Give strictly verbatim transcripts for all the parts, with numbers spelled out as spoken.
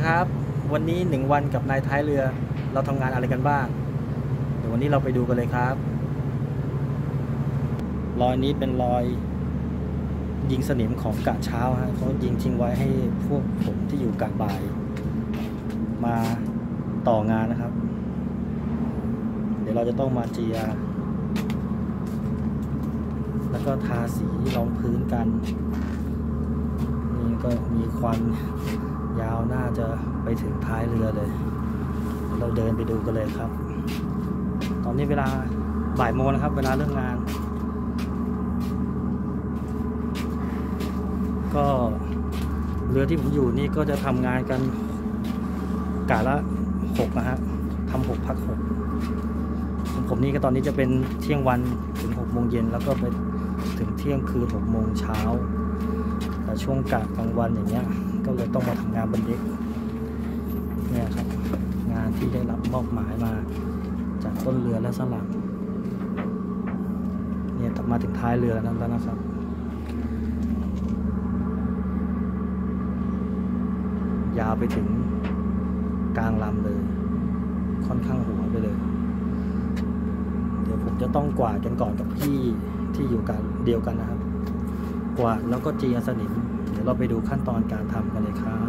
ครับวันนี้หนึ่งวันกับนายท้ายเรือเราทำงานอะไรกันบ้างเดี๋ยววันนี้เราไปดูกันเลยครับรอยนี้เป็นรอยยิงสนิมของกะเช้าฮะเขายิงทิ้งไว้ให้พวกผมที่อยู่กะบ่ายมาต่องานนะครับเดี๋ยวเราจะต้องมาเจียแล้วก็ทาสีรองพื้นกันนี่ก็มีควันยาวน่าจะไปถึงท้ายเรือเลยเราเดินไปดูกันเลยครับตอนนี้เวลาบ่ายโมงนะครับเวลาเริ่มงานก็เรือที่ผมอยู่นี่ก็จะทำงานกันกะละหกนะฮะทำหกพักหกผมนี่ก็ตอนนี้จะเป็นเที่ยงวันถึงหกโมงเย็นแล้วก็ไปถึงเที่ยงคืนหกโมงเช้าแต่ช่วงกะกลางวันอย่างเงี้ยก็เลยต้องมาทำงานบนเด็กเนี่ยครับงานที่ได้รับมอบหมายมาจากต้นเรือและสลังเนี่ยมาถึงท้ายเรือแล้วนะครับยาวไปถึงกลางลำเลยค่อนข้างหัวไปเลยเดี๋ยวผมจะต้องกวาดกันก่อนกับพี่ที่อยู่กันเดียวกันนะครับกวาดแล้วก็เจียสนิมเดี๋ยวเราไปดูขั้นตอนการทำกันเลยครับ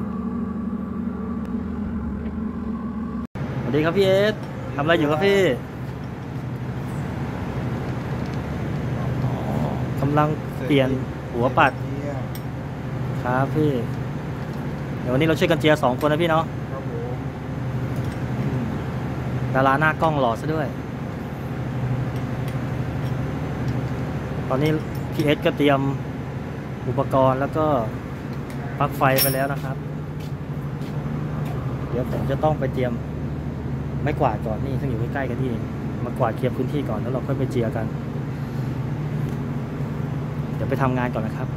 สวัสดีครับพี่เอสทำอะไรอยู่ครับพี่กำลังเปลี่ยนหัวปัดครับพี่เดี๋ยววันนี้เราช่วยกันเจียสองคนนะพี่เนาะดาราหน้ากล้องหล่อซะด้วยตอนนี้พี่เอสก็เตรียมอุปกรณ์แล้วก็ปลั๊กไฟไปแล้วนะครับเดี๋ยวผมจะต้องไปเตรียมไม้กวาดก่อนนี่ซึ่งอยู่ใกล้ๆกันที่มากวาดเคลียร์พื้นที่ก่อนแล้วเราค่อยไปเจียกันเดี๋ยวไปทำงานก่อนนะครับ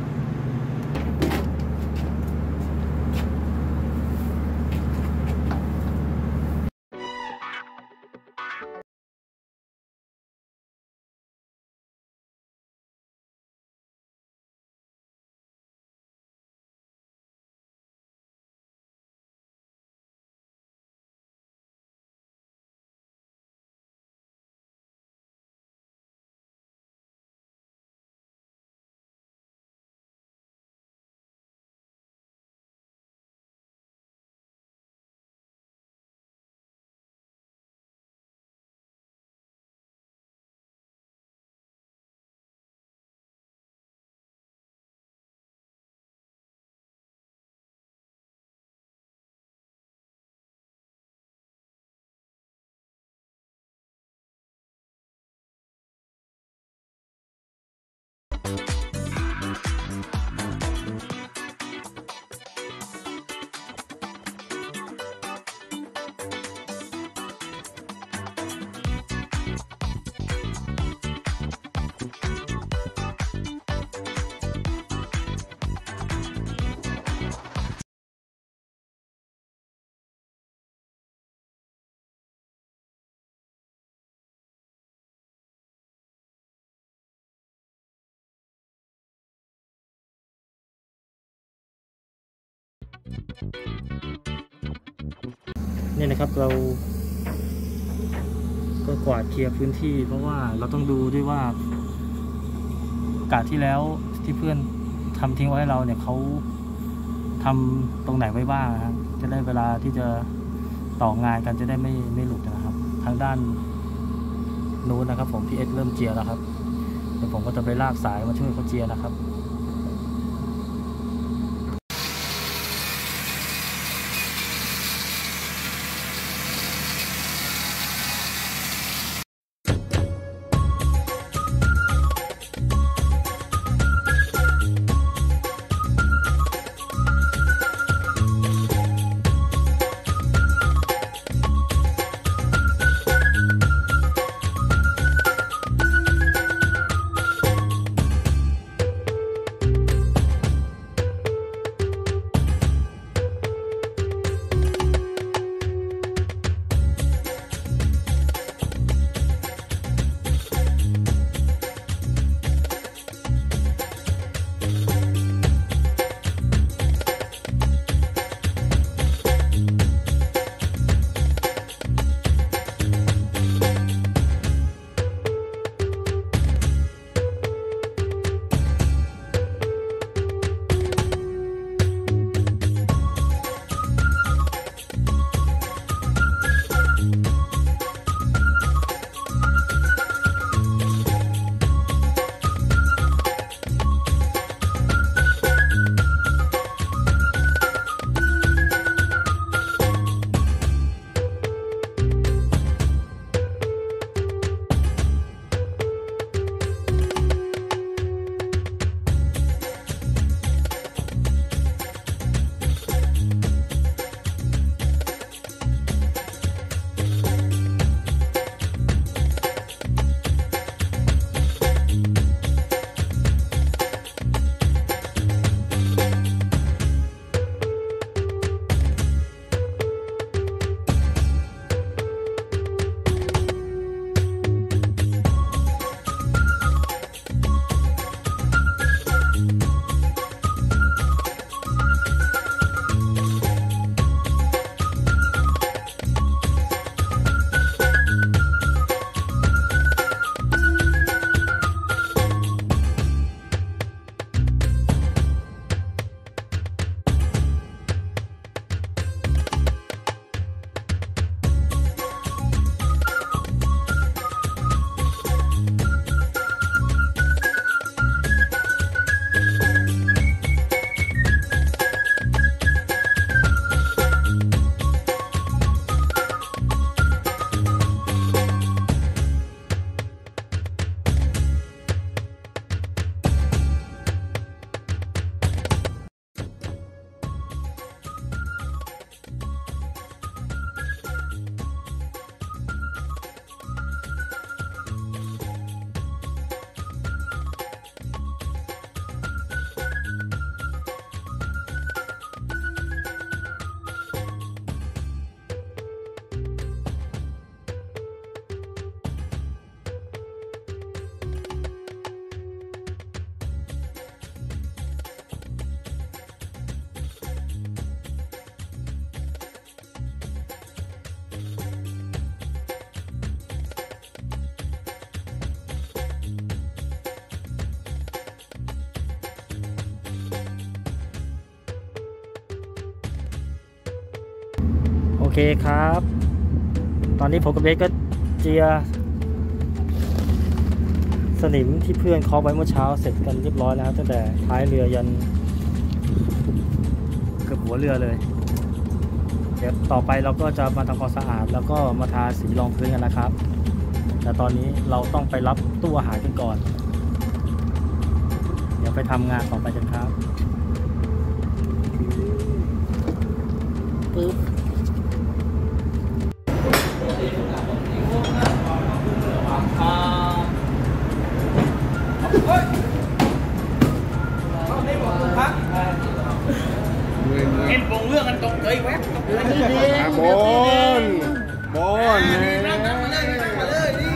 นี่นะครับเราก็กวาดเคลียร์พื้นที่เพราะว่าเราต้องดูด้วยว่ากะที่แล้วที่เพื่อนทำทิ้งไว้ให้เราเนี่ยเขาทำตรงไหนไว้บ้างนะครับจะได้เวลาที่จะต่องานกันจะได้ไม่ไม่หลุดนะครับทางด้านนู้นนะครับผมพี่เอสเริ่มเจียแล้วครับเดี๋ยวผมก็จะไปลากสายมาช่วยเขาเจียนะครับเคครับ ตอนนี้ผมกับเบสก็เจียสนิมที่เพื่อนเคาะไว้เมื่อเช้าเสร็จกันเรียบร้อยแล้วตั้งแต่ท้ายเรือยันเกือบหัวเรือเลยเดี๋ยวต่อไปเราก็จะมาทำความสะอาดแล้วก็มาทาสีรองพื้นกันนะครับแต่ตอนนี้เราต้องไปรับตู้อาหารกันก่อนเดี๋ยวไปทำงานต่อไปกันครับปึ๊บเห็นปงเรื่องกันตกเกยแวบตกเกยบอลบอลนี่นั่งมาเลยนั่งมาเลยนี่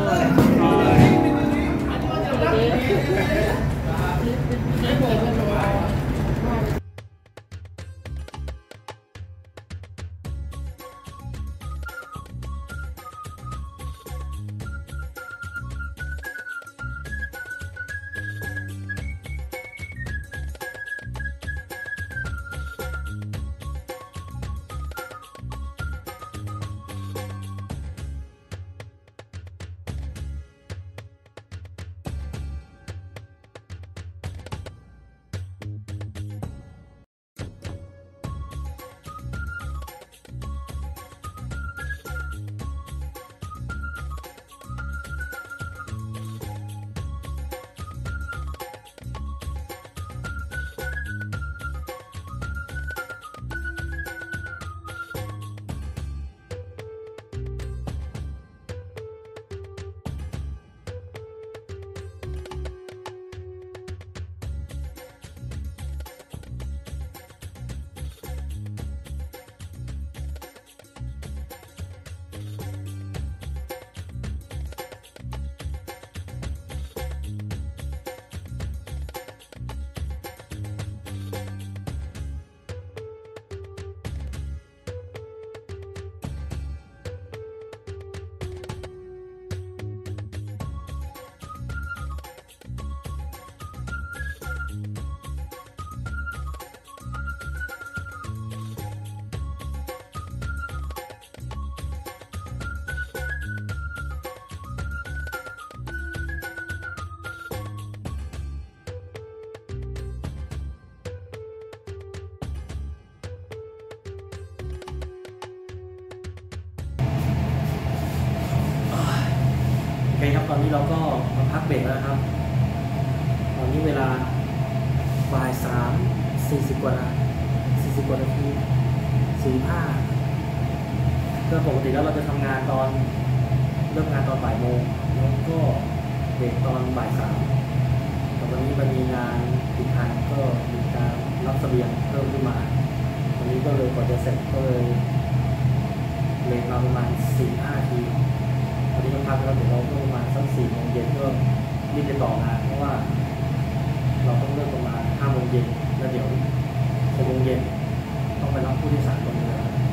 โอเคครับตอนนี้เราก็มาพักเบรกแล้วนะครับตอนนี้เวลาบ่ายสามสี่สิบกว่านาสี่สิบกว่านาทีสี่ห้าก็ปกติแล้วเราจะทำงานตอนเริ่มงานตอนบ่ายโมงแล้วก็เบรกตอนบ่ายสามแต่วันนี้มันมีงานติดพันก็มีการรับเสบียงเพิ่มขึ้นมาวันนี้ก็เลยกว่าจะเสร็จก็เลยเบรกมาประมาณสี่ห้าทีวันนี้ก็พักแล้วเดี๋ยวเราก็ประมาณสักสี่โมงเย็นก็รีบไปต่องานเพราะว่าเราต้องเริ่มประมาณห้าโมงเย็นแล้วเดี๋ยวหกโมงเย็นต้องไปรับผู้โดยสารบนเรือ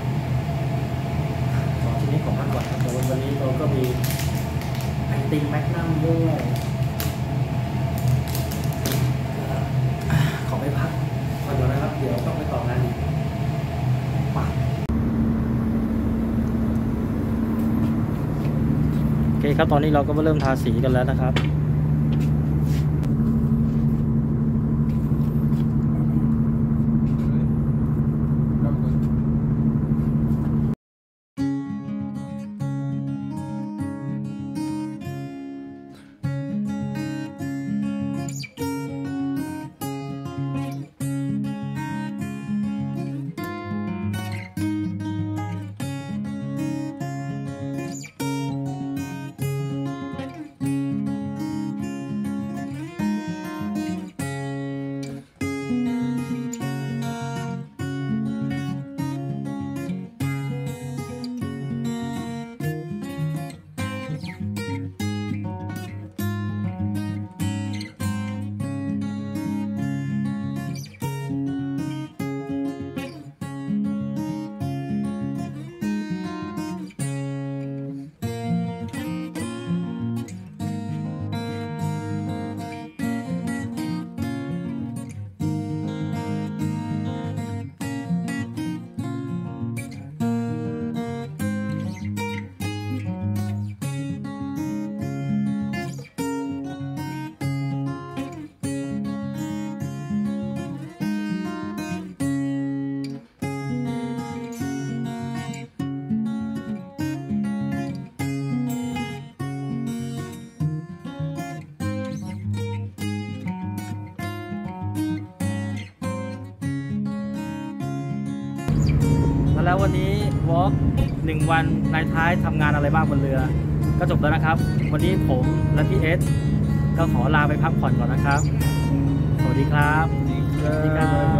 สองชิ้นนี้ของพักก่อนครับแต่วันนี้เราก็มีไอติมแมกนัมด้วยขอไปพักก่อนเดี๋ยวนะครับเดี๋ยวต้องไปต่องานอีกไปโอเคครับตอนนี้เราก็มาเริ่มทาสีกันแล้วนะครับแล้ววันนี้วอล์กหนึ่งวันในท้ายทำงานอะไรบ้างบนเรือก็จบแล้วนะครับวันนี้ผมและพี่เอสก็ขอลาไปพักผ่อนก่อนนะครับสวัสดีครับสวัสดีครับ